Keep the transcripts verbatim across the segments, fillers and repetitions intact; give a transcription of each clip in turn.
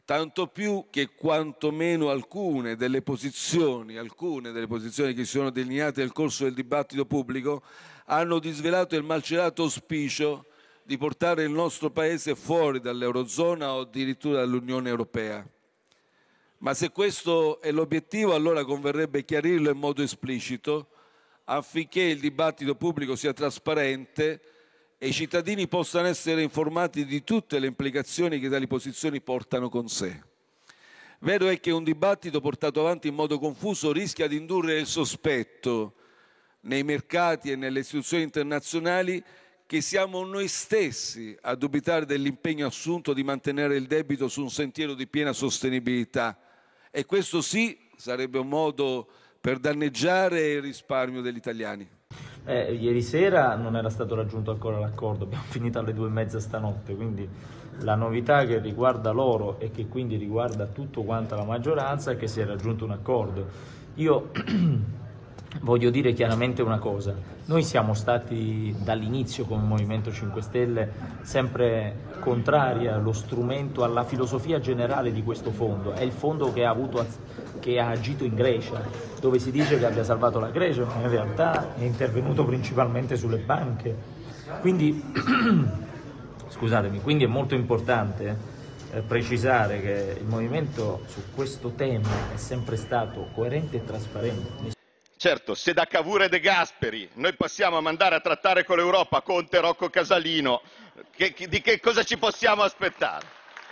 tanto più che quantomeno alcune delle posizioni, alcune delle posizioni che si sono delineate nel corso del dibattito pubblico hanno disvelato il malcelato auspicio di portare il nostro Paese fuori dall'Eurozona o addirittura dall'Unione Europea. Ma se questo è l'obiettivo, allora converrebbe chiarirlo in modo esplicito affinché il dibattito pubblico sia trasparente e i cittadini possano essere informati di tutte le implicazioni che tali posizioni portano con sé. Vero è che un dibattito portato avanti in modo confuso rischia di indurre il sospetto nei mercati e nelle istituzioni internazionali che siamo noi stessi a dubitare dell'impegno assunto di mantenere il debito su un sentiero di piena sostenibilità. E questo sì sarebbe un modo per danneggiare il risparmio degli italiani. Eh, ieri sera non era stato raggiunto ancora l'accordo, abbiamo finito alle due e mezza stanotte, quindi la novità che riguarda loro e che quindi riguarda tutto quanto la maggioranza è che si è raggiunto un accordo. Io voglio dire chiaramente una cosa: noi siamo stati dall'inizio come Movimento cinque Stelle sempre contrari allo strumento, alla filosofia generale di questo fondo. È il fondo che ha, avuto, che ha agito in Grecia, dove si dice che abbia salvato la Grecia, ma in realtà è intervenuto principalmente sulle banche. Quindi, scusatemi, quindi è molto importante eh, precisare che il Movimento su questo tema è sempre stato coerente e trasparente. Certo, se da Cavour e De Gasperi noi possiamo mandare a trattare con l'Europa Conte e Rocco Casalino, che, che, di che cosa ci possiamo aspettare?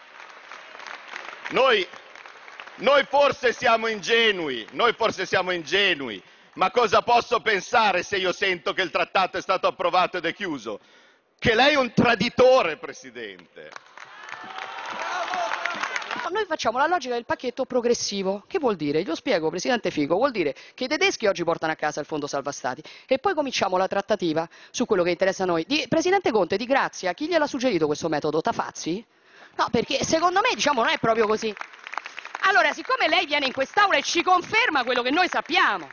Noi, noi forse siamo ingenui, noi forse siamo ingenui, ma cosa posso pensare se io sento che il trattato è stato approvato ed è chiuso? Che lei è un traditore, Presidente. Noi facciamo la logica del pacchetto progressivo. Che vuol dire? Glielo spiego, Presidente Fico. Vuol dire che i tedeschi oggi portano a casa il Fondo Salva Stati e poi cominciamo la trattativa su quello che interessa a noi. Di, Presidente Conte, di Grazia, chi gliel'ha suggerito questo metodo? Tafazzi? No, perché secondo me, diciamo, non è proprio così. Allora, siccome lei viene in quest'Aula e ci conferma quello che noi sappiamo,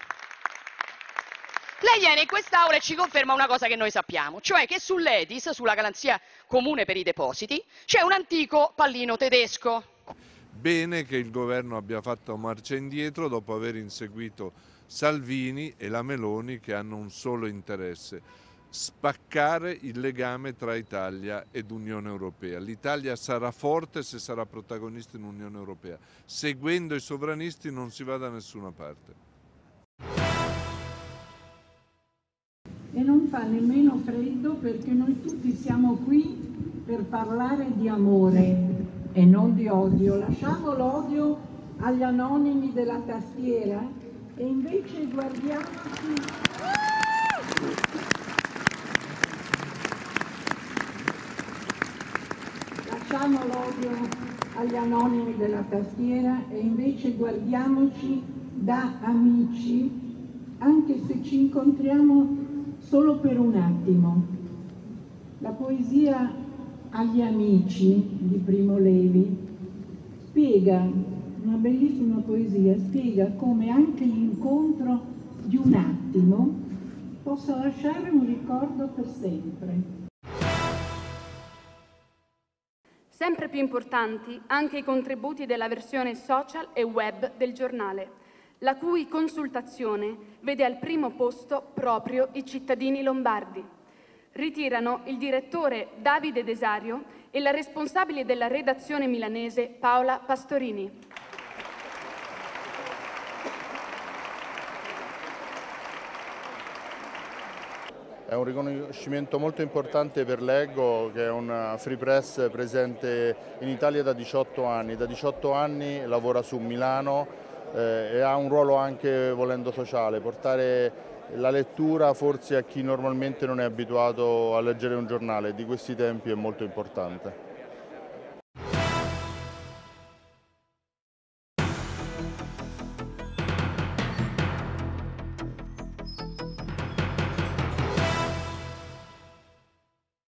lei viene in quest'Aula e ci conferma una cosa che noi sappiamo, cioè che sull'E D I S, sulla garanzia comune per i depositi, c'è un antico pallino tedesco. Bene che il governo abbia fatto marcia indietro dopo aver inseguito Salvini e la Meloni, che hanno un solo interesse: spaccare il legame tra Italia ed Unione Europea. L'Italia sarà forte se sarà protagonista in Unione Europea. Seguendo i sovranisti non si va da nessuna parte. E non fa nemmeno freddo, perché noi tutti siamo qui per parlare di amore e non di odio. Lasciamo l'odio agli anonimi della tastiera e invece guardiamoci. Lasciamo l'odio agli anonimi della tastiera e invece guardiamoci da amici, anche se ci incontriamo solo per un attimo. La poesia Agli amici di Primo Levi spiega, una bellissima poesia, spiega come anche l'incontro di un attimo possa lasciare un ricordo per sempre. Sempre più importanti anche i contributi della versione social e web del giornale, la cui consultazione vede al primo posto proprio i cittadini lombardi. Ritirano il direttore Davide Desario e la responsabile della redazione milanese Paola Pastorini. È un riconoscimento molto importante per Leggo, che è una free press presente in Italia da diciotto anni. Da diciotto anni lavora su Milano eh, e ha un ruolo anche, volendo, sociale: portare la lettura forse a chi normalmente non è abituato a leggere un giornale. Di questi tempi è molto importante.